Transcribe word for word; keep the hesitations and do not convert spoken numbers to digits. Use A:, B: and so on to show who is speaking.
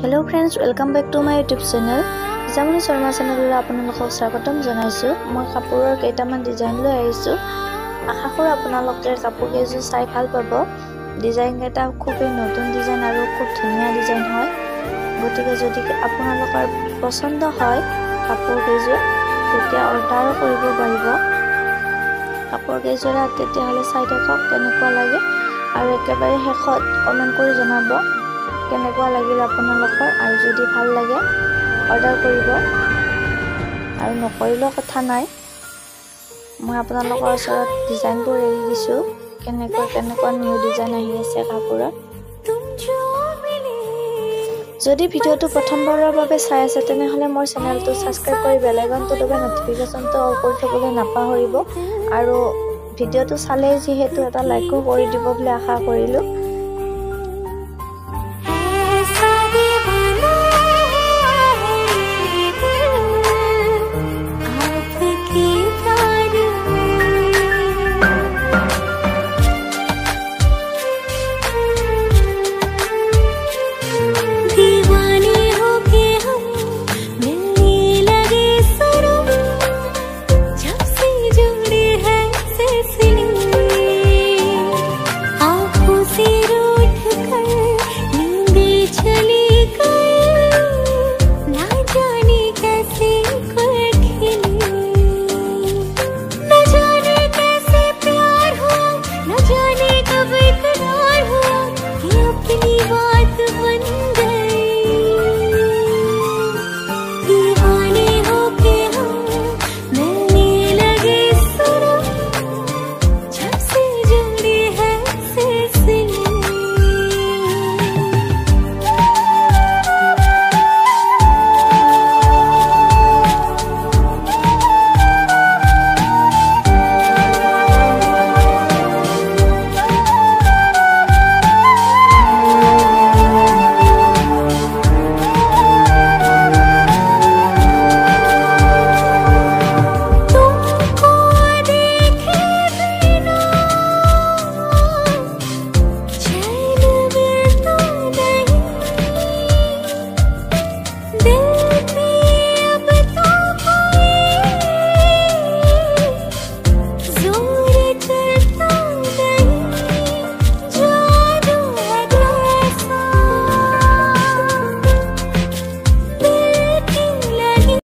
A: Hello friends, welcome back to my YouTube channel. Jamuni Sharma channel le apunalok swagatam janaisu. Moi kapuror keitaman design loi aisu. Asha kori apunaloke kapur keju sai bhal pabo. Design eta khubei notun design aru khub dhuniya design hoy. Gotike jodi apunalokar posondo hoy kapur keju tetia order koribo paribo. Kapur kejura tetia hole sai dekhok kenekwa lage aru ekebare hekhot comment kori janabo. কেনেকুৱা লাগিল আপোনালোকৰ আৰু যদি ভাল লাগে order কৰিব আৰু নকৰিলেও কথা নাই মই আপোনালোকৰ ওচৰত ডিজাইনবোৰ এৰি দিছো কেনেকুৱা কেনেকুৱা নিউ ডিজাইন আহি আছে কাপোৰত যদি ভিডিওটো প্ৰথমবাৰৰ বাবে চাই আছে তেনেহলে মোৰ চেনেলটো সাবস্ক্ৰাইব কৰি বেল আইকনটো দবাই নটিফিকেশনটো অন কৰি থবলৈ নাপাহৰিব আৰু ভিডিওটো চালে যিহেতু এটা লাইকও কৰি দিব বুলি আশা কৰিলো